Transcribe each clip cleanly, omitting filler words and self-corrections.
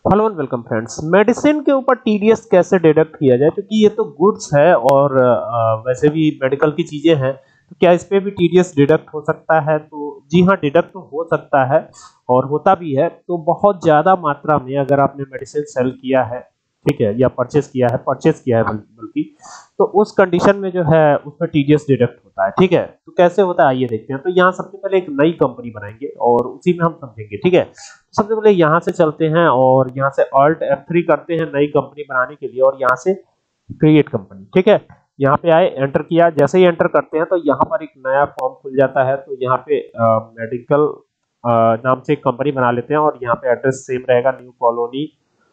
Hello and welcome friends. Medicine के ऊपर TDS कैसे डिडक्ट किया जाए, क्योंकि ये तो गुड्स है और वैसे भी मेडिकल की चीजें हैं, तो क्या इस पे भी टीडीएस डिडक्ट हो सकता है? तो जी हाँ, डिडक्ट तो हो सकता है और होता भी है। तो बहुत ज्यादा मात्रा में अगर आपने मेडिसिन सेल किया है, ठीक है, या परचेस किया है बल्कि, तो उस कंडीशन में जो है उसमें टीडीएस डिडक्ट होता है। ठीक है, तो कैसे होता है आइए देखते हैं। तो यहाँ सबसे पहले एक नई कंपनी बनाएंगे और उसी में हम समझेंगे। ठीक है, सबसे पहले यहाँ से चलते हैं और यहाँ से Alt F3 करते हैं नई कंपनी बनाने के लिए और यहाँ से क्रिएट कंपनी। ठीक है, यहाँ पे आए, एंटर किया। जैसे ही एंटर करते हैं तो यहाँ पर एक नया फॉर्म खुल जाता है। तो यहाँ पे मेडिकल नाम से एक कंपनी बना लेते हैं और यहाँ पे एड्रेस सेम रहेगा, न्यू कॉलोनी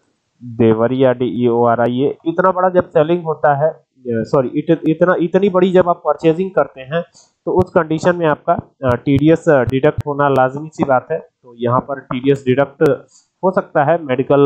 देवरिया DEORI। ये इतना बड़ा जब सेलिंग होता है, सॉरी इतनी बड़ी जब आप परचेजिंग करते हैं तो उस कंडीशन में आपका टीडीएस डिडक्ट होना लाजमी सी बात है। तो यहाँ पर टीडीएस डिडक्ट हो सकता है। मेडिकल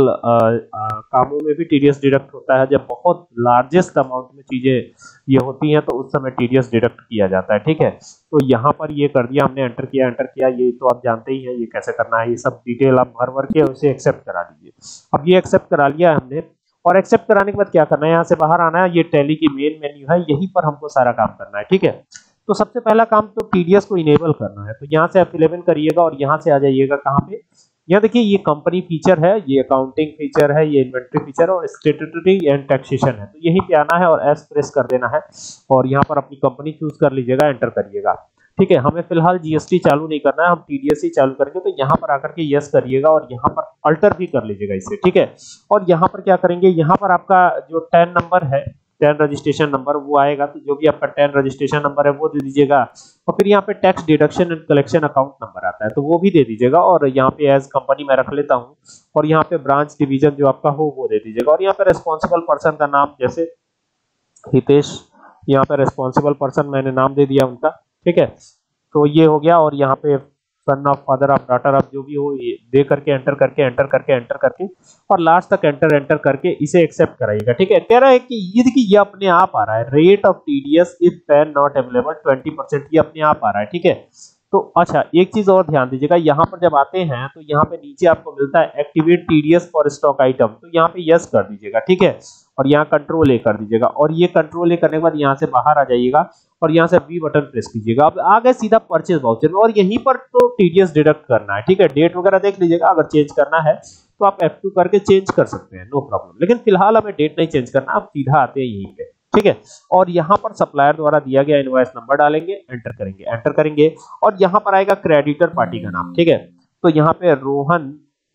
कामों में भी टीडीएस डिडक्ट होता है। जब बहुत लार्जेस्ट अमाउंट में चीजें ये होती हैं तो उस समय टीडीएस डिडक्ट किया जाता है। ठीक है, तो यहाँ पर ये कर दिया हमने, एंटर किया। ये तो आप जानते ही हैं ये कैसे करना है, ये सब डिटेल आप भर के उसे एक्सेप्ट करा दीजिए। अब ये एक्सेप्ट करा लिया है हमने और एक्सेप्ट कराने के बाद क्या करना है, यहाँ से बाहर आना है। ये टैली की मेन मेन्यू है, यहीं पर हमको सारा काम करना है। ठीक है, तो सबसे पहला काम तो टीडीएस को इनेबल करना है। तो यहाँ से F11 करिएगा और यहाँ से आ जाइएगा कहाँ पे, यहाँ देखिए ये कंपनी फीचर है, ये अकाउंटिंग फीचर है, ये इन्वेंट्री फीचर और स्टेट्यूटरी एंड टैक्सेशन है। तो यहीं पे आना है और एस प्रेस कर देना है और यहाँ पर अपनी कंपनी चूज कर लीजिएगा, एंटर करिएगा। ठीक है, हमें फिलहाल जीएसटी चालू नहीं करना है, हम टीडीएस ही चालू करेंगे। तो यहाँ पर आकर के यस करिएगा और यहाँ पर अल्टर भी कर लीजिएगा इसे। ठीक है, और यहाँ पर क्या करेंगे, यहाँ पर आपका जो 10 नंबर है, 10 रजिस्ट्रेशन नंबर वो आएगा। तो जो भी आपका 10 रजिस्ट्रेशन नंबर है वो दे दीजिएगा और फिर यहाँ पे tax deduction and collection account number आता है तो वो भी दे दीजिएगा। और यहाँ पे एज कंपनी मैं रख लेता हूँ और यहाँ पे ब्रांच डिवीजन जो आपका हो वो दे दीजिएगा। और यहाँ पे रेस्पॉन्सिबल पर्सन का नाम, जैसे हितेश, यहाँ पे रेस्पॉन्सिबल पर्सन मैंने नाम दे दिया उनका। ठीक है, तो ये हो गया। और यहाँ पे son of, father of, daughter of, जो भी हो ये दे करके एंटर करके और लास्ट तक एंटर करके इसे एक्सेप्ट कराइएगा। ठीक है, कह रहा है कि ये देखिए ये अपने आप आ रहा है, rate of TDS if PAN not available 20%, ये अपने आप आ रहा है। ठीक है, तो अच्छा एक चीज और ध्यान दीजिएगा, यहाँ पर जब आते हैं तो यहाँ पे नीचे आपको मिलता है activate TDS for stock item. तो यहाँ पे यस कर दीजिएगा। ठीक है, और यहाँ कंट्रोल ए कर दीजिएगा और ये कंट्रोल ए करने के बाद यहाँ से बाहर आ जाइएगा और यहाँ से बी बटन प्रेस कीजिएगा। अब आ गए सीधा परचेज वाउचर में और यहीं पर तो टीडीएस डिडक्ट करना है। ठीक है, डेट वगैरह देख लीजिएगा, अगर चेंज करना है तो आप F2 करके चेंज कर सकते हैं, नो प्रॉब्लम। लेकिन फिलहाल हमें डेट नहीं चेंज करना, आप सीधा आते हैं यहीं पे। ठीक है, और यहाँ पर सप्लायर द्वारा दिया गया इनवॉइस नंबर डालेंगे, एंटर करेंगे और यहाँ पर आएगा क्रेडिटर पार्टी का नाम। ठीक है, तो यहाँ पे रोहन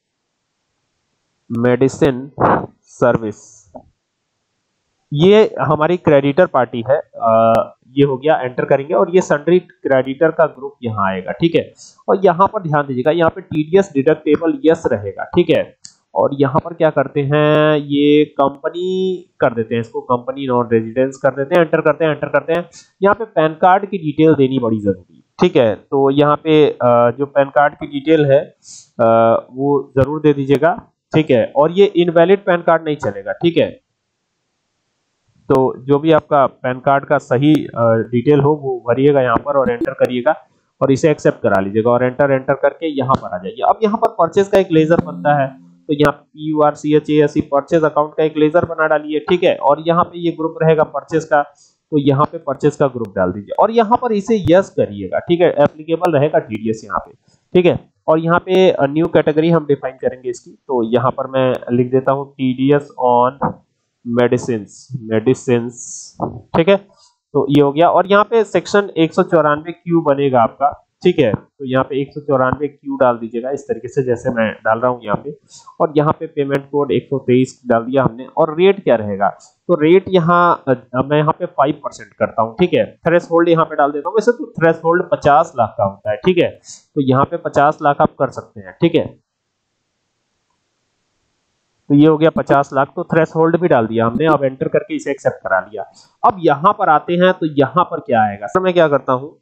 मेडिसिन सर्विस, ये हमारी क्रेडिटर पार्टी है। ये हो गया, एंटर करेंगे और ये सन्ड्री क्रेडिटर का ग्रुप यहाँ आएगा। ठीक है, और यहाँ पर ध्यान दीजिएगा, यहाँ पे टीडीएस डिडक्टेबल यस रहेगा। ठीक है, और यहाँ पर क्या करते हैं, ये कंपनी कर देते हैं, इसको कंपनी नॉन रेजिडेंस कर देते हैं, एंटर करते हैं। यहाँ पे पैन कार्ड की डिटेल देनी बड़ी जरूरी है। ठीक है, तो यहाँ पे जो पैन कार्ड की डिटेल है वो जरूर दे दीजिएगा। ठीक है, और ये इनवैलिड पैन कार्ड नहीं चलेगा। ठीक है, तो जो भी आपका पैन कार्ड का सही डिटेल हो वो भरिएगा यहाँ पर और एंटर करिएगा और इसे एक्सेप्ट करा लीजिएगा और एंटर करके यहाँ पर आ जाइए। अब यहाँ पर परचेज का एक लेजर बनता है, तो यहाँ PURCHASE परचेज अकाउंट का एक लेजर बना डालिए। ठीक है, और यहाँ पे ये ग्रुप रहेगा परचेज का, तो यहाँ पे परचेज का ग्रुप डाल दीजिए और यहाँ पर इसे यस करिएगा। ठीक है, एप्लीकेबल रहेगा टीडीएस यहाँ पे। ठीक है, और यहाँ पे न्यू कैटेगरी हम डिफाइन करेंगे इसकी। तो यहाँ पर मैं लिख देता हूँ टीडीएस ऑन मेडिसिन्स। ठीक है, तो ये हो गया और यहाँ पे सेक्शन 194 क्यू बनेगा आपका। ठीक है, तो यहाँ पे 194 क्यू डाल दीजिएगा इस तरीके से जैसे मैं डाल रहा हूँ यहाँ पे। और यहाँ पे पेमेंट कोड 123 डाल दिया हमने। और रेट क्या रहेगा, तो रेट यहाँ मैं यहाँ पे 5% करता हूँ। ठीक है, थ्रेश होल्ड यहाँ पे डाल देता हूँ। वैसे तो थ्रेश होल्ड 50 लाख का होता है। ठीक है, तो यहाँ पे 50 लाख आप कर सकते हैं। ठीक है, तो ये हो गया 50 लाख, तो थ्रेशोल्ड भी डाल दिया हमने। अब एंटर करके इसे एक्सेप्ट करा लिया। अब यहां पर आते हैं तो यहां पर क्या आएगा, तो मैं क्या करता हूं,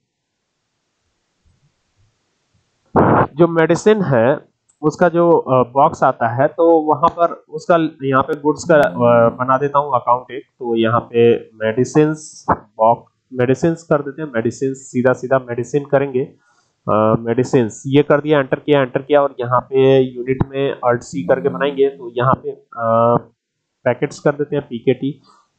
जो मेडिसिन है उसका जो बॉक्स आता है तो वहां पर उसका यहाँ पे गुड्स का बना देता हूं अकाउंट एक। तो यहाँ पे मेडिसिन बॉक्स, मेडिसिन कर देते हैं, मेडिसिन सीधा मेडिसिन करेंगे मेडिसिन ये कर दिया, एंटर किया और यहाँ पे यूनिट में अल्ट सी करके बनाएंगे तो यहाँ पे पैकेट्स कर देते हैं, PKT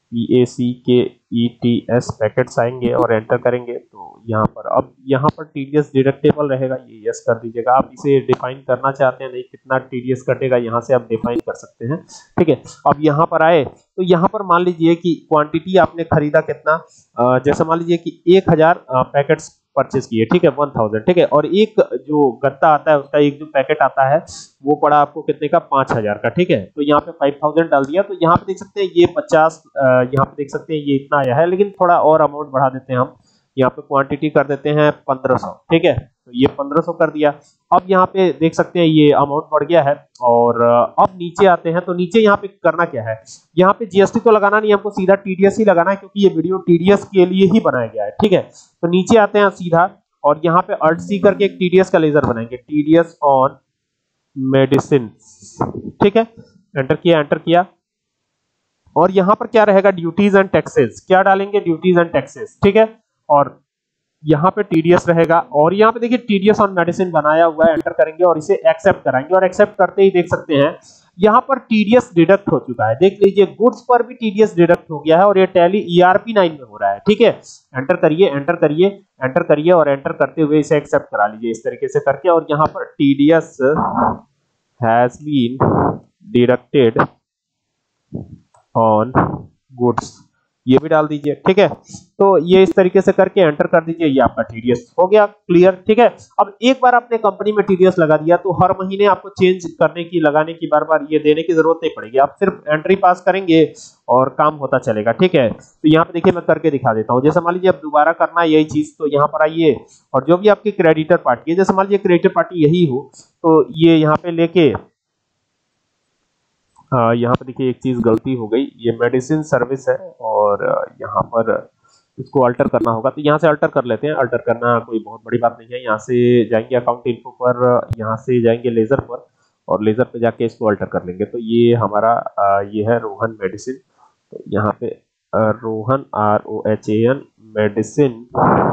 PACKETS पैकेट्स आएंगे और एंटर करेंगे तो यहाँ पर अब यहाँ पर TDS डिडक्टेबल रहेगा, ये यस कर दीजिएगा। आप इसे डिफाइन करना चाहते हैं नहीं कितना TDS कटेगा, यहाँ से आप डिफाइन कर सकते हैं, ठीक है। अब यहाँ पर आए तो यहाँ पर मान लीजिए कि क्वांटिटी आपने खरीदा कितना, जैसे मान लीजिए कि 1000 पैकेट्स परचेज किए, ठीक है, 1000, ठीक है, और एक जो गत्ता आता है उसका एक जो पैकेट आता है वो पड़ा आपको कितने का, 5000 का, ठीक है। तो यहाँ पे 5000 डाल दिया, तो यहाँ पे देख सकते हैं ये 50, यहाँ पे देख सकते हैं ये इतना आया है, लेकिन थोड़ा और अमाउंट बढ़ा देते हैं हम, यहाँ पे क्वांटिटी कर देते हैं 1500, ठीक है, तो ये 1500 कर दिया। अब यहाँ पे देख सकते हैं ये अमाउंट बढ़ गया है और अब नीचे आते हैं तो नीचे यहाँ पे करना क्या है, यहाँ पे GST तो लगाना नहीं, हमको सीधा TDS ही लगाना है क्योंकि ये वीडियो TDS के लिए ही बनाया गया है, ठीक है। तो नीचे आते हैं सीधा और यहाँ पे अल्ट सी करके एक TDS का लेजर बनाएंगे, TDS ऑन मेडिसिन, ठीक है, एंटर किया और यहाँ पर क्या रहेगा, ड्यूटीज एंड टैक्सेस, क्या डालेंगे, ड्यूटीज एंड टैक्सेस, ठीक है, और यहाँ पे TDS रहेगा और यहाँ पे देखिए TDS ऑन मेडिसिन बनाया हुआ है, एंटर करेंगे और इसे एक्सेप्ट कराएंगे और एक्सेप्ट करते ही देख सकते हैं यहाँ पर TDS डिडक्ट हो चुका है, देख लीजिए गुड्स पर भी TDS डिडक्ट हो गया है और ये टैली ERP 9 में हो रहा है, ठीक है। एंटर करिए और एंटर करते हुए इसे एक्सेप्ट करा लीजिए इस तरीके से करके और यहाँ पर TDS has been deducted on goods ये भी डाल दीजिए, ठीक है। तो ये इस तरीके से करके एंटर कर दीजिए, ये आपका TDS हो गया क्लियर, ठीक है। अब एक बार आपने कंपनी में TDS लगा दिया तो हर महीने आपको चेंज करने की, लगाने की, बार-बार ये देने की जरूरत नहीं पड़ेगी, आप सिर्फ एंट्री पास करेंगे और काम होता चलेगा, ठीक है। तो यहाँ पे देखिए मैं करके दिखा देता हूँ, जैसे मान लीजिए अब दोबारा करना है यही चीज, तो यहाँ पर आइए और जो भी आपकी क्रेडिटर पार्टी है, जैसे मान लीजिए क्रेडिटर पार्टी यही हो तो ये यहाँ पे लेके यहाँ पर देखिए एक चीज गलती हो गई, ये मेडिसिन सर्विस है और यहाँ पर इसको अल्टर करना होगा, तो यहाँ से अल्टर कर लेते हैं। अल्टर करना कोई बहुत बड़ी बात नहीं है, यहाँ से जाएंगे अकाउंट इन्फो पर, यहाँ से जाएंगे लेजर पर और लेजर पे जाके इसको अल्टर कर लेंगे। तो ये हमारा ये है रोहन मेडिसिन, तो यहाँ पे रोहन ROHAN मेडिसिन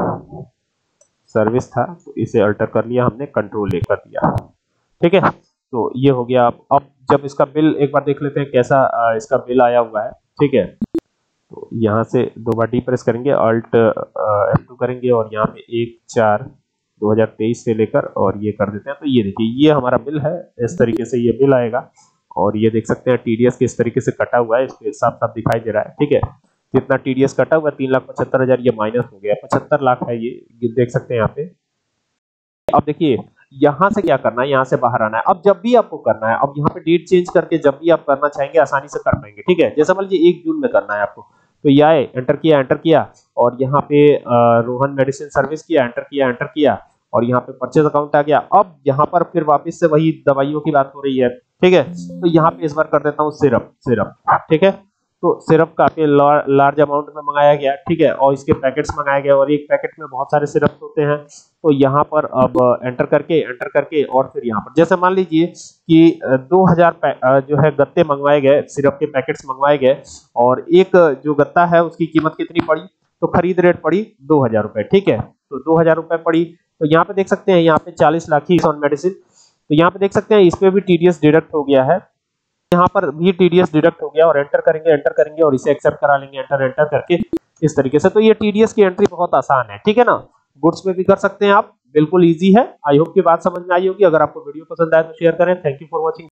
सर्विस था, तो इसे अल्टर कर लिया हमने, कंट्रोल ए कर दिया, ठीक है। तो ये हो गया। अब जब इसका बिल एक बार देख लेते हैं कैसा इसका बिल आया हुआ है, ठीक है। तो यहाँ से दो बार डी प्रेस करेंगे, अल्ट F2 करेंगे और यहाँ पे 1/4/2023 से लेकर और ये कर देते हैं। तो ये देखिए ये हमारा बिल है, इस तरीके से ये बिल आएगा और ये देख सकते हैं TDS किस तरीके से कटा हुआ है, इस पे साफ साफ दिखाई दे रहा है, ठीक है। जितना TDS कटा हुआ 3,75,000 ये माइनस हो गया, 75 लाख है ये देख सकते हैं यहाँ पे। अब देखिए यहाँ से क्या करना है, यहाँ से बाहर आना है। अब जब भी आपको करना है, अब यहाँ पे डेट चेंज करके जब भी आप करना चाहेंगे आसानी से कर पाएंगे, ठीक है। जैसे मान लीजिए 1 जून में करना है आपको, तो ये आए, एंटर किया और यहाँ पे रोहन मेडिसिन सर्विस किया, एंटर किया और यहाँ पे परचेज अकाउंट आ गया। अब यहाँ पर फिर वापस से वही दवाइयों की बात हो रही है, ठीक है। तो यहाँ पे इस बार कर देता हूँ सिरप, ठीक है। तो सिरप काफी लार्ज अमाउंट में मंगाया गया, ठीक है, और इसके पैकेट्स मंगाए गए और एक पैकेट में बहुत सारे सिरप होते हैं। तो यहाँ पर अब एंटर करके और फिर यहाँ पर जैसे मान लीजिए कि 2000 जो है गत्ते मंगवाए गए, सिरप के पैकेट्स मंगवाए गए और एक जो गत्ता है उसकी कीमत कितनी पड़ी, तो खरीद रेट पड़ी 2000 रुपए, ठीक है। तो 2000 रुपए पड़ी, तो यहाँ पे देख सकते हैं यहाँ पे 40 लाख ही ऑन मेडिसिन, तो यहाँ पे देख सकते हैं इस पे भी TDS डिडक्ट हो गया है, यहाँ पर भी TDS डिडक्ट हो गया और एंटर करेंगे और इसे एक्सेप्ट करा लेंगे, एंटर करके इस तरीके से। तो ये TDS की एंट्री बहुत आसान है, ठीक है ना। गुड्स में भी कर सकते हैं आप, बिल्कुल इजी है। आई होप की बात समझ में आई होगी। अगर आपको वीडियो पसंद आए तो शेयर करें। Thank you for watching.